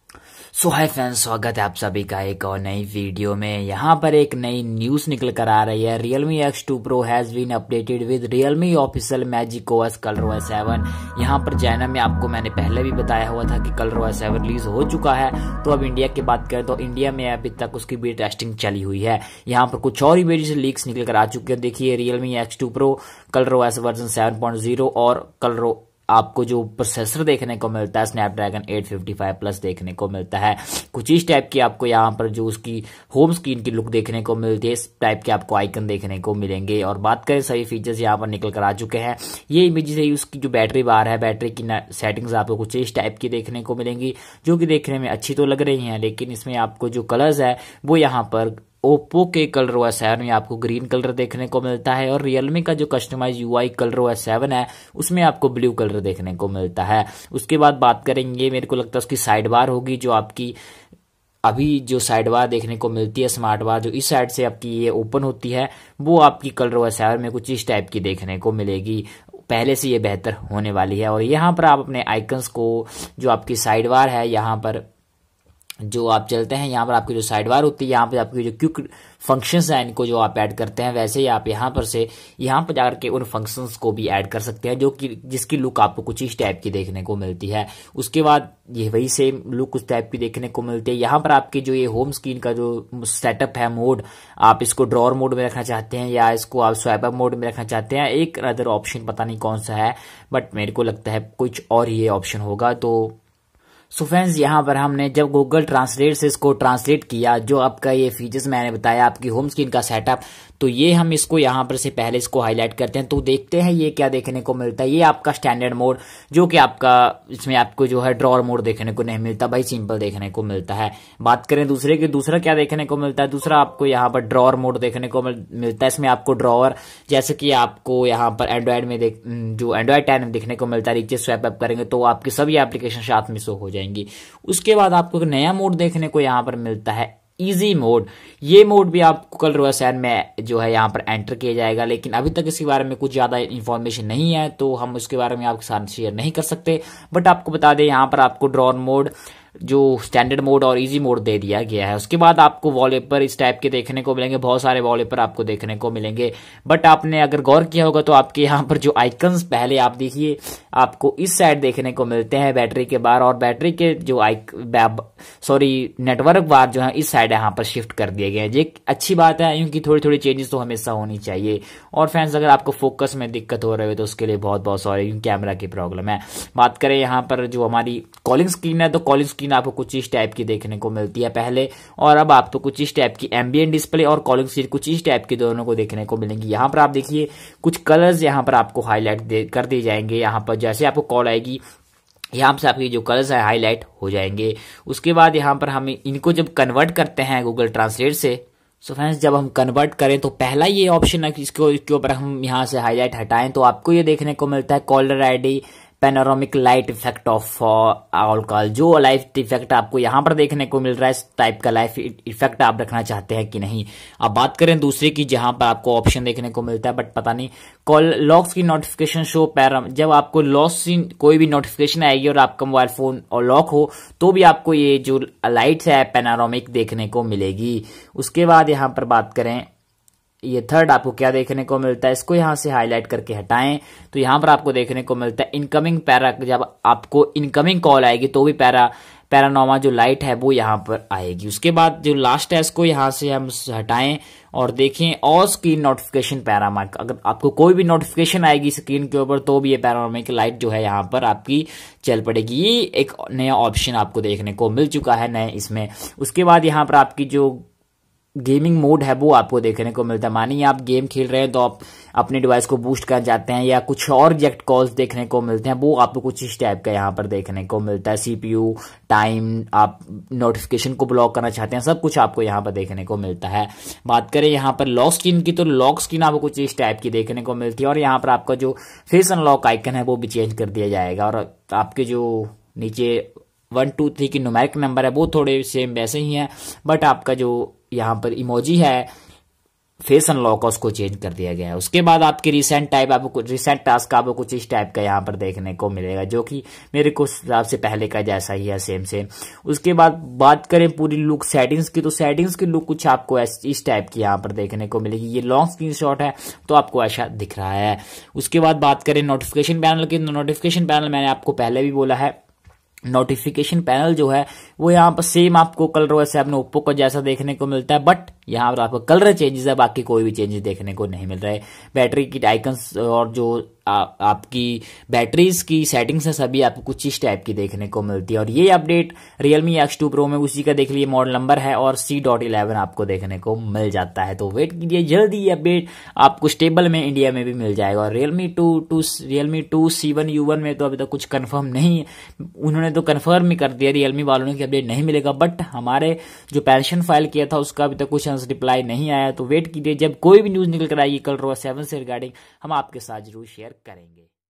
सो hi friends, स्वागत है आप सभी का एक और नई वीडियो में। यहाँ पर एक नई न्यूज निकल कर आ रही है। Realme X2 Pro has been updated with Realme official Magic OS ColorOS 7। यहाँ पर चाइना में आपको मैंने पहले भी बताया हुआ था कि ColorOS 7 रिलीज हो चुका है। तो अब इंडिया की बात करें तो इंडिया में अभी तक उसकी भी टेस्टिंग चली हुई है। यहाँ पर कुछ और इमेज लीक्स निकल कर आ चुके हैं। देखिए, Realme X2 Pro ColorOS version 7.0 और कलर आपको जो प्रोसेसर देखने को मिलता है स्नैपड्रैगन 855 प्लस देखने को मिलता है। कुछ इस टाइप की आपको यहाँ पर जो उसकी होम स्क्रीन की लुक देखने को मिलती है, इस टाइप के आपको आइकन देखने को मिलेंगे। और बात करें सभी फीचर्स यहाँ पर निकल कर आ चुके हैं। ये इमेज है, उसकी जो बैटरी बार है, बैटरी की सेटिंग्स आपको कुछ इस टाइप की देखने को मिलेंगी, जो कि देखने में अच्छी तो लग रही हैं, लेकिन इसमें आपको जो कलर्स है वो यहाँ पर ओप्पो के ColorOS 7 में आपको ग्रीन कलर देखने को मिलता है और रियलमी का जो कस्टमाइज UI ColorOS 7 है उसमें आपको ब्लू कलर देखने को मिलता है। उसके बाद बात करेंगे, मेरे को लगता है उसकी साइड बार होगी, जो आपकी अभी जो साइड बार देखने को मिलती है स्मार्ट बार, जो इस साइड से आपकी ये ओपन होती है, वो आपकी ColorOS 7 में कुछ इस टाइप की देखने को मिलेगी। पहले से ये बेहतर होने वाली है। और यहाँ पर आप अपने आइकन्स को, जो आपकी साइड बार है, यहाँ पर जो आप चलते हैं, यहाँ पर आपकी जो साइड बार होती है, यहाँ पे आपकी जो क्विक फंक्शंस हैं इनको जो आप ऐड करते हैं, वैसे ही आप यहाँ पर से यहाँ पर जाकर के उन फंक्शंस को भी ऐड कर सकते हैं, जो कि जिसकी लुक आपको कुछ इस टाइप की देखने को मिलती है। उसके बाद ये वही सेम लुक उस टाइप की देखने को मिलती है। यहाँ पर आपकी जो ये होम स्क्रीन का जो सेटअप है मोड, आप इसको ड्रॉअर मोड में रखना चाहते हैं या इसको आप स्वाइप अप मोड में रखना चाहते हैं, एक अदर ऑप्शन पता नहीं कौन सा है, बट मेरे को लगता है कुछ और ये ऑप्शन होगा। सो फ्रेंड्स, यहाँ पर हमने जब गूगल ट्रांसलेट से इसको ट्रांसलेट किया, जो आपका ये फीचर्स मैंने बताया, आपकी होम स्क्रीन का सेटअप, तो ये हम इसको यहाँ पर से पहले इसको हाईलाइट करते हैं, तो देखते हैं ये क्या देखने को मिलता है। ये आपका स्टैंडर्ड मोड, जो कि आपका इसमें आपको जो है ड्रॉअर मोड देखने को नहीं मिलता, भाई सिंपल देखने को मिलता है। बात करें दूसरा क्या देखने को मिलता है, दूसरा आपको यहाँ पर ड्रॉअर मोड देखने को मिलता है। इसमें आपको ड्रॉअर, जैसे कि आपको यहाँ पर एंड्रॉइड में जो एंड्रॉइड 10 में देखने को मिलता है, नीचे स्वाइप अप करेंगे तो आपकी सभी एप्लीकेशन साथ में शो हो जाएंगी। उसके बाद आपको एक नया मोड देखने को यहाँ पर मिलता है, इजी मोड। ये मोड भी आपको ColorOS 7 में जो है यहाँ पर एंटर किया जाएगा, लेकिन अभी तक इसके बारे में कुछ ज्यादा इन्फॉर्मेशन नहीं है, तो हम उसके बारे में आपके साथ शेयर नहीं कर सकते। बट आपको बता दें, यहाँ पर आपको ड्रॉअर मोड, जो स्टैंडर्ड मोड और इजी मोड दे दिया गया है। उसके बाद आपको वॉलपेपर इस टाइप के देखने को मिलेंगे, बहुत सारे वॉलपेपर आपको देखने को मिलेंगे। बट आपने अगर गौर किया होगा तो आपके यहाँ पर जो आइकन्स, पहले आप देखिए, आपको इस साइड देखने को मिलते हैं बैटरी के बार, और बैटरी के जो नेटवर्क बार जो है इस साइड यहाँ पर शिफ्ट कर दिए गए हैं। ये अच्छी बात है, क्योंकि थोड़ी थोड़ी चेंजेस तो हमेशा होनी चाहिए। और फ्रेंड्स, अगर आपको फोकस में दिक्कत हो रही है तो उसके लिए बहुत बहुत सॉरी, क्योंकि कैमरा की प्रॉब्लम है। बात करें यहाँ पर जो हमारी कॉलिंग स्क्रीन है, तो कॉलिंग स्क्रीन आपको कुछ इस टाइप की देखने को मिलती है पहले, और अब आपको कुछ इस टाइप की एम्बिएंट डिस्प्ले और कॉलिंग स्क्रीन कुछ इस टाइप की दोनों को देखने को मिलेंगी। यहाँ पर आप देखिए कुछ कलर्स यहाँ पर आपको हाईलाइट कर दिए जाएंगे। यहाँ पर जैसे आपको कॉल आएगी, यहाँ से आपकी जो कलर्स है हाईलाइट हो जाएंगे। उसके बाद यहाँ पर हम इनको जब कन्वर्ट करते हैं गूगल ट्रांसलेट से, सो फ्रेंड्स, जब हम कन्वर्ट करें तो पहला ये ऑप्शन है, इसके ऊपर हम यहाँ से हाईलाइट हटाएं तो आपको ये देखने को मिलता है caller ID panoramic light effect of all call. जो लाइट इफेक्ट आपको यहाँ पर देखने को मिल रहा है, इस टाइप का लाइट इफेक्ट आप रखना चाहते हैं कि नहीं। अब बात करें दूसरे की, जहां पर आपको ऑप्शन देखने को मिलता है, बट पता नहीं कॉल लॉक्स की नोटिफिकेशन शो पैरा, जब आपको लॉस कोई भी नोटिफिकेशन आएगी और आपका मोबाइल फोन और लॉक हो, तो भी आपको ये जो लाइट्स है पैनोरामिक देखने को मिलेगी। उसके बाद यहाँ पर बात करें, ये थर्ड आपको क्या देखने को मिलता है, इसको यहां से हाईलाइट करके हटाएं तो यहां पर आपको देखने को मिलता है इनकमिंग पैरा। जब आपको इनकमिंग कॉल आएगी तो भी पैरानोमा जो लाइट है वो यहां पर आएगी। उसके बाद जो लास्ट है, इसको यहां से हम हटाएं और देखें ऑल स्क्रीन नोटिफिकेशन पैरामार्क। अगर आपको कोई भी नोटिफिकेशन आएगी स्क्रीन के ऊपर तो भी ये पैरानोमिक लाइट जो है यहाँ पर आपकी चल पड़ेगी। ये एक नया ऑप्शन आपको देखने को मिल चुका है नए इसमें। उसके बाद यहाँ पर आपकी जो गेमिंग मोड है वो आपको देखने को मिलता है। मानिए आप गेम खेल रहे हैं तो आप अपने डिवाइस को बूस्ट करना चाहते हैं या कुछ और रिजेक्ट कॉल्स देखने को मिलते हैं, वो आपको कुछ इस टाइप का यहाँ पर देखने को मिलता है। सीपीयू टाइम, आप नोटिफिकेशन को ब्लॉक करना चाहते हैं, सब कुछ आपको यहाँ पर देखने को मिलता है। बात करें यहाँ पर लॉक स्क्रीन की, तो लॉक स्क्रीन आपको कुछ इस टाइप की देखने को मिलती है और यहाँ पर आपका जो फेस अनलॉक आइकन है वो भी चेंज कर दिया जाएगा। और आपके जो नीचे 1 2 3 की न्यूमेरिक नंबर है वो थोड़े सेम वैसे ही हैं, बट आपका जो यहाँ पर इमोजी है फेस अनलॉक उसको चेंज कर दिया गया है। उसके बाद आपके रिसेंट टास्क आपको कुछ इस टाइप का यहाँ पर देखने को मिलेगा, जो कि मेरे को हिसाब से पहले का जैसा ही है, सेम सेम। उसके बाद बात करें पूरी लुक सेटिंग्स की, तो सेटिंग्स की लुक कुछ आपको इस टाइप की यहाँ पर देखने को मिलेगी। ये लॉन्ग स्क्रीनशॉट है तो आपको ऐसा दिख रहा है। उसके बाद बात करें नोटिफिकेशन पैनल की, नोटिफिकेशन पैनल मैंने आपको पहले भी बोला है, नोटिफिकेशन पैनल जो है वो यहाँ पर सेम आपको ColorOS 7 ओप्पो को जैसा देखने को मिलता है, बट यहाँ पर आपको कलर चेंजेस है, बाकी कोई भी चेंजेस देखने को नहीं मिल रहे। बैटरी की आइकन्स और जो आपकी बैटरीज की सेटिंग्स है सभी आपको कुछ इस टाइप की देखने को मिलती है। और ये अपडेट Realme X2 Pro में उसी का देख लिए मॉडल नंबर है और C.11 आपको देखने को मिल जाता है। तो वेट कीजिए, जल्दी ये अपडेट आपको स्टेबल में इंडिया में भी मिल जाएगा। और Realme 2 C1 U1 में तो अभी तक कुछ कंफर्म नहीं है, उन्होंने तो कंफर्म ही कर दिया Realme वालों ने कि अपडेट नहीं मिलेगा, बट हमारे जो पेंशन फाइल किया था उसका अभी तक कुछ रिप्लाई नहीं आया। तो वेट कीजिए, जब कोई भी न्यूज निकल कर आएगी ColorOS 7 से रिगार्डिंग हम आपके साथ जरूर शेयर करेंगे।